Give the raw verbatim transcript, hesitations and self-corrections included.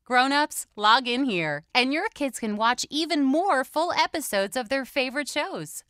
Grown-ups, log in here, and your kids can watch even more full episodes of their favorite shows.